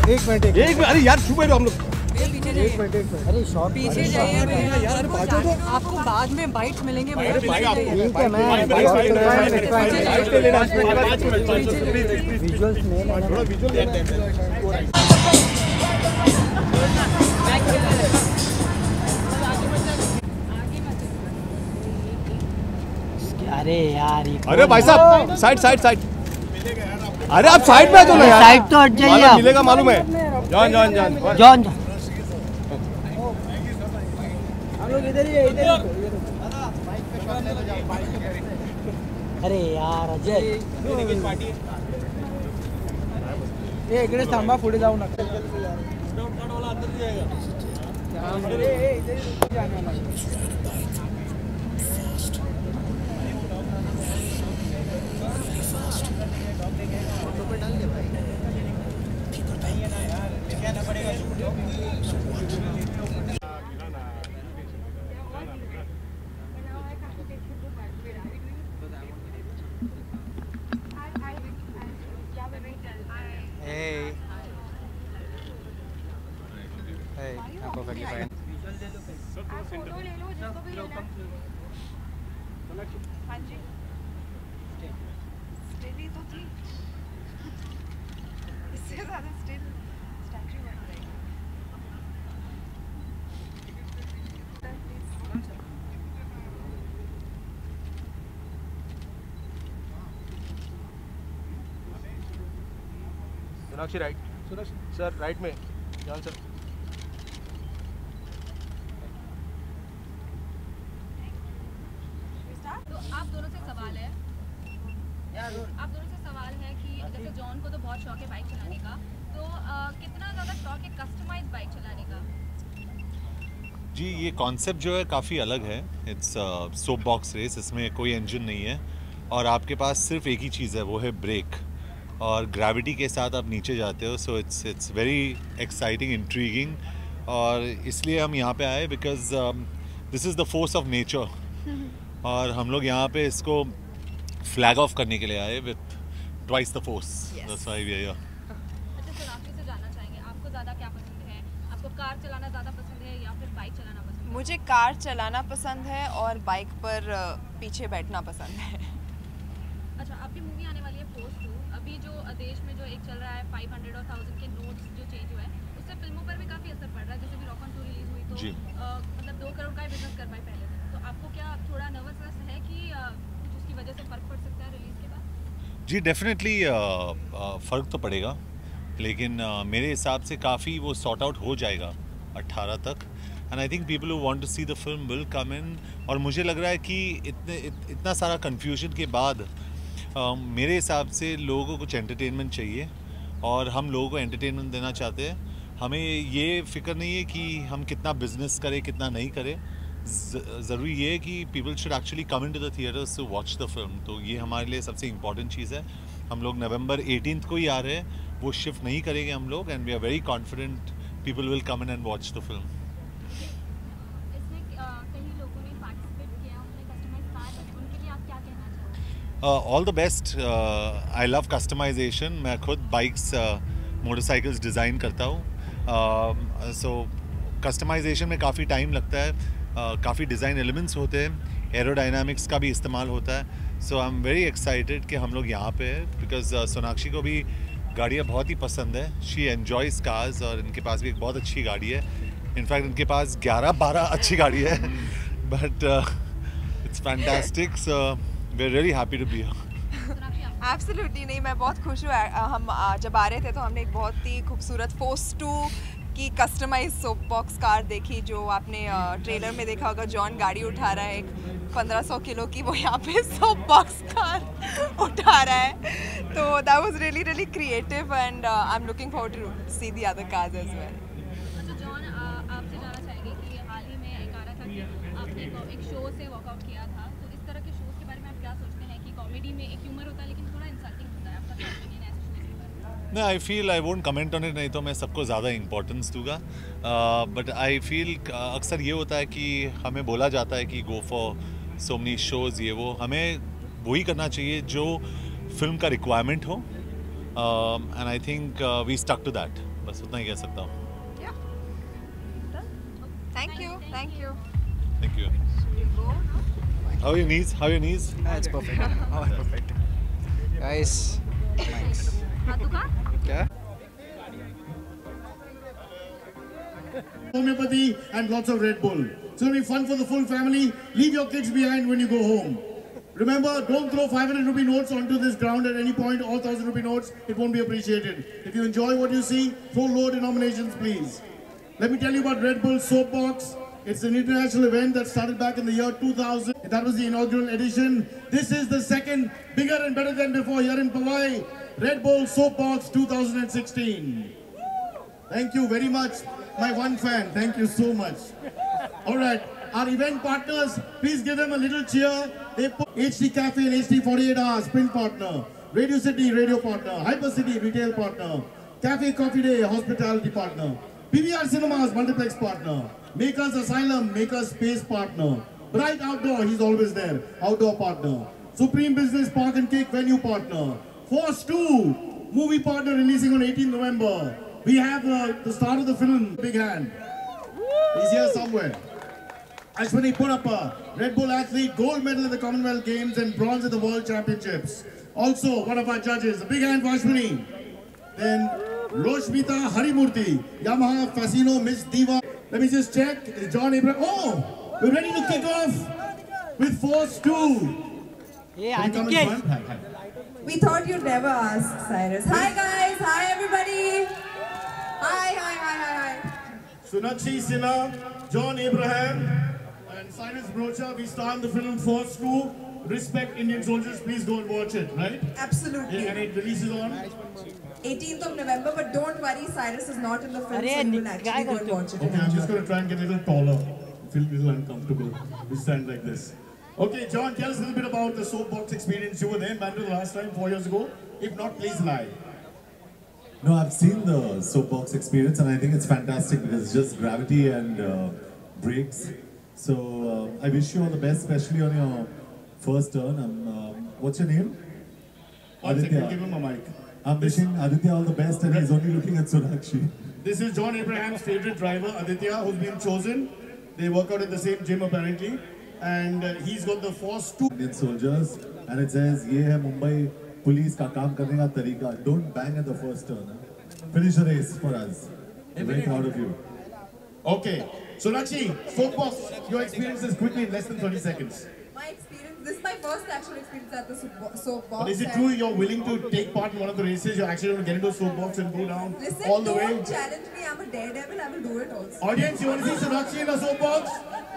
अरे यार छुपे रहो हम लोग। एक मिनट अरे शॉट पीछे जाइए यार, आपको बाद में बाइट्स मिलेंगे। ठीक है मैं विजुअल्स में अरे यार अरे भाई साहब साइड साइड साइड। अरे आप साइड में आ जाओ ना यार। साइड तो हट जाइए आप। मिलेगा मालूम है। जॉन जॉन जॉन जॉन हम लोग इधर ही है, इधर ही। अरे यार अजय ये इकडे थांबा, पुढे जाऊ नका। हाँ जी स्टिल ही तो थी, इससे ज़्यादा स्टिल स्टैचू बन रही है। Sonakshi right, Sonakshi sir right में, जॉन सर। तो आप दोनों से सवाल है, कि जैसे जॉन को तो बहुत शौक है बाइक चलाने का, तो कितना ज़्यादा शौक है कस्टमाइज बाइक चलाने का? जी ये कॉन्सेप्ट जो है काफ़ी अलग है। इट्स सोप बॉक्स रेस, इसमें कोई इंजन नहीं है और आपके पास सिर्फ एक ही चीज़ है, वो है ब्रेक, और ग्रेविटी के साथ आप नीचे जाते हो। So it's very exciting, intriguing, और इसलिए हम यहाँ पे आए because this is the force of nature, और हम लोग यहाँ पे इसको फ्लैग ऑफ करने के लिए आए with twice the force. That's why we are here. अच्छा सर, आपसे से जानना चाहेंगे आपको ज़्यादा क्या पसंद है? आपको कार चलाना ज़्यादा पसंद है या फिर बाइक चलाना पसंद है? मुझे कार चलाना पसंद है और बाइक पर पीछे बैठना पसंद है। अच्छा, आपकी मूवी आने वाली है फोर्स 2। अभी जो देश में जो एक चल रहा है 500 और 1000 के नोट्स जो चेंज हुआ है, उससे फिल्मों पर भी काफ़ी असर पड़ रहा है। जैसे भी रॉक ऑन 2 रिलीज हुई तो मतलब 2 करोड़ का ही बिजनेस कर पाई पहले से। तो आपको क्या थोड़ा नर्वसनेस है कि कुछ उसकी वजह से फ़र्क पड़ सकता है रिलीज़ के बाद? जी डेफिनेटली फ़र्क तो पड़ेगा, लेकिन मेरे हिसाब से काफ़ी वो सॉर्ट आउट हो जाएगा 18 तक, and I think people who want to see the film will come in. और मुझे लग रहा है कि इतना सारा कन्फ्यूजन के बाद मेरे हिसाब से लोगों को कुछ एंटरटेनमेंट चाहिए, और हम लोगों को एंटरटेनमेंट देना चाहते हैं। हमें ये फ़िक्र नहीं है कि हम कितना बिजनेस करें कितना नहीं करें, ज़रूरी ये है कि people should actually come in to the theatres to watch the film. तो ये हमारे लिए सबसे इम्पॉर्टेंट चीज़ है। हम लोग नवंबर 18 को ही आ रहे हैं, वो शिफ्ट नहीं करेंगे हम लोग, and we are very confident people will come in and watch the film. इसमें कई लोगों ने पार्टिसिपेट किया, उन्होंने कस्टमाइज कार बने, उनके लिए आप क्या कहना चाहोगे? All the best. I love customisation. मैं खुद बाइक्स मोटरसाइकिल्स डिज़ाइन करता हूँ, सो कस्टमाइजेशन में काफ़ी टाइम लगता है, काफ़ी डिज़ाइन एलिमेंट्स होते हैं, एरोडायनामिक्स का भी इस्तेमाल होता है। So I am very excited कि हम लोग यहाँ पे हैं, बिकॉज सोनाक्षी को भी गाड़ियाँ बहुत ही पसंद है। शी एन्जॉयज़ कार्स, और इनके पास भी एक बहुत अच्छी गाड़ी है। इनफैक्ट इनके पास 11-12 अच्छी गाड़ी है, but it's fantastic. So we are really happy to be here. Absolutely नहीं, मैं बहुत खुश हूँ। हम जब आ रहे थे तो हमने एक बहुत ही खूबसूरत फोर्स 2 की कस्टमाइज सोप बॉक्स कार देखी, जो आपने ट्रेलर में देखा होगा। जॉन गाड़ी उठा रहा है एक 1500 किलो की, वो यहाँ पे सोप बॉक्स कार उठा रहा है। तो that was really really creative, and I am looking forward to see the other cars as well. अच्छा जॉन, आपसे जानना चाहेंगे कि हाल ही में एक आ रहा था कि आपने एक शो से वॉकआउट किया था, तो इस तरह के शोज़ के बारे में आप क्या सोचते हैं कि कॉमेडी में एक ह्यूमर होता है लेकिन थोड़ा इंसल्टिंग होता है? आपका क्या ओपिनियन है ऐसे शोज़ के बारे में? नहीं, I feel I won't comment on it, नहीं तो मैं सबको ज़्यादा इंपॉर्टेंस दूंगा। बट आई फील अक्सर ये होता है कि हमें बोला जाता है कि go for so many shows, ये वो, हमें वही करना चाहिए जो फिल्म का रिक्वायरमेंट हो, and I think we stuck to that. बस उतना ही कह सकता हूँ. Thank you. Thank you. You go. How are your knees? How are your knees? It's perfect. Oh, perfect. Guys, thanks. क्या? Homeopathy and lots of Red Bull. It's going to be fun for the full family. Leave your kids behind when you go home. Remember, don't throw 500 rupee notes onto this ground at any point, or 1,000 rupee notes. It won't be appreciated. If you enjoy what you see, throw low denominations, please. Let me tell you about Red Bull Soapbox. It's an international event that started back in the year 2000. That was the inaugural edition. This is the second, bigger and better than before here in Powai. Red Bull Soapbox 2016. Thank you very much, my one fan. Thank you so much. All right, our event partners, please give them a little cheer. They put HD Cafe and HD 48 Hours, print partner. Radio City, radio partner. Hyper City, retail partner. Cafe Coffee Day, hospitality partner. PVR Cinemas, multiplex partner. Makers Asylum, Makers Space partner. Bright Outdoor, he's always there, outdoor partner. Supreme Business Park and Cake venue partner. Force 2, movie partner releasing on 18 November. We have the star of the film, big hand. He's here somewhere. Ashwini Purappa, Red Bull athlete, gold medal at the Commonwealth Games and bronze at the World Championships. Also, one of our judges, a big hand for Ashwini. Then Roshmita Harimurthy, Yamaha Fasino Miss Diva. Let me just check. Is John Abraham? Oh, we're ready to kick off with Force 2. Yeah, We thought you'd never ask, Cyrus. Hi guys, hi everybody. Hi. Sunakshi Sinha, John Abraham, and Cyrus Brocha. We star in the film Force 2. Respect Indian soldiers. Please go and watch it, right? Absolutely. And it releases on 18th of November, but don't worry, Cyrus is not in the film, so you will actually go and watch it. Okay, I'm just going to try and get a little taller. Feel a little uncomfortable. We stand like this. Okay, John, tell us a little bit about the soapbox experience. You were there in Bangalore last time, 4 years ago. If not, please lie. No, I've seen the soapbox experience and I think it's fantastic because it's just gravity and breaks. So I wish you all the best, especially on your first turn. What's your name? One second, give him a mic. I'm wishing Aditya all the best and he's only looking at Sonakshi. This is John Abraham's favorite driver, Aditya, who's been chosen. They work out at the same gym apparently. And he's got the Force 2. Indian soldiers and it says, "Ye hai Mumbai police ka kaam karne ka tarika. Don't bang at the first turn." Huh? Finish the race for us. We're very proud of you. Okay, Sonakshi, soapbox, your experiences quickly in less than 30 seconds. My experience, this is my first actual experience at the soapbox. But is it true you're willing to take part in one of the races? You're actually going to get into a soapbox and go down all the way? Listen, don't challenge me. I'm a daredevil. I will do it also. Audience, you want to see Sonakshi in a soapbox?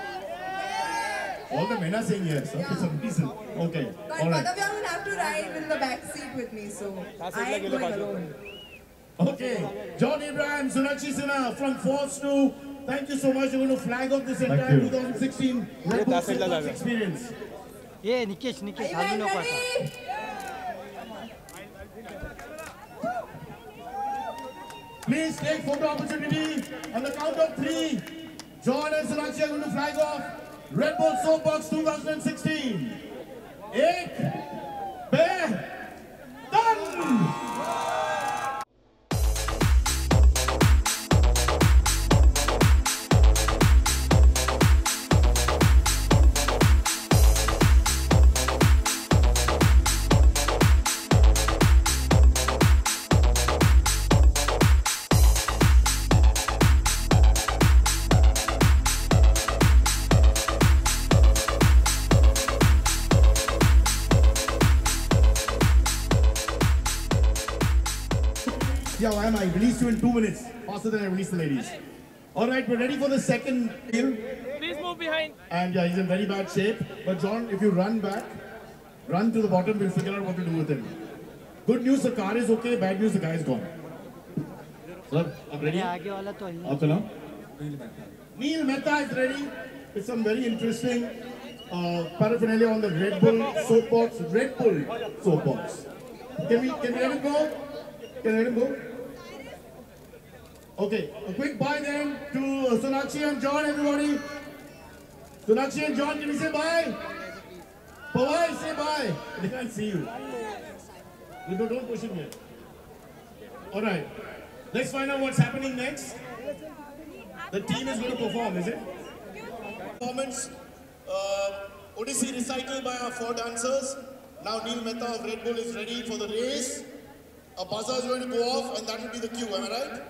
All the men are saying yes, for some reason. Okay, But all one right. of you will have to ride in the back seat with me, so I ain't going alone. Okay, John Abraham, Sonakshi Sinha from Force 2. Thank you so much. You're going to flag off this entire 2016 Red Bull Soapbox experience. Yeah, Nikesh, Are you guys ready? Please take photo opportunity. On the count of 3, John and Sonakshi are going to flag off Red Bull Soapbox 2016. 1, 2, done! Yeah, why am I? Release you in 2 minutes. Faster than I release the ladies. Alright, we're ready for the second deal. Please move behind. And yeah, he's in very bad shape. But John, if you run back, run to the bottom, we'll figure out what to do with him. Good news, the car is okay. Bad news, the guy is gone. Sir, I'm ready? Up to now? Neil Mehta is ready with some very interesting paraphernalia on the Red Bull Soapbox. Red Bull Soapbox. Can we let him go? Can I let him go? Okay, a quick bye then to Sonakshi and John, everybody. Sonakshi and John, can we say bye? Powai, say bye. They can't see you. Don't push him yet. Alright. Let's find out what's happening next. The team is going to perform, is it? Performance, Odyssey recital by our 4 dancers. Now Neil Mehta of Red Bull is ready for the race. A buzzer is going to go off and that will be the cue, am I right?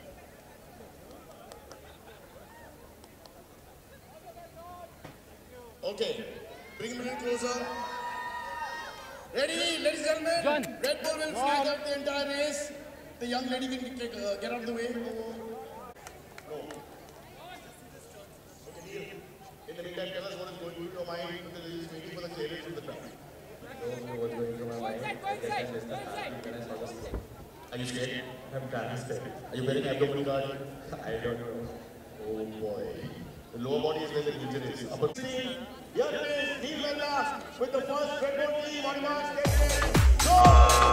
Okay, bring him a little closer. Ready, ladies and gentlemen? John. Red Bull will flag up the entire race. The young lady can get out of the way. No. Okay, in the meantime, tell us what is going through your mind because he is waiting for the clearance with the crowd. What's going through my mind? Are you scared? I'm kind of scared. Are you wearing abdominal guard? I don't know. Oh boy. The lower body is where the danger is. Upper team, here it is, Neil Mehta with the first Red Bull team on Mars. Go!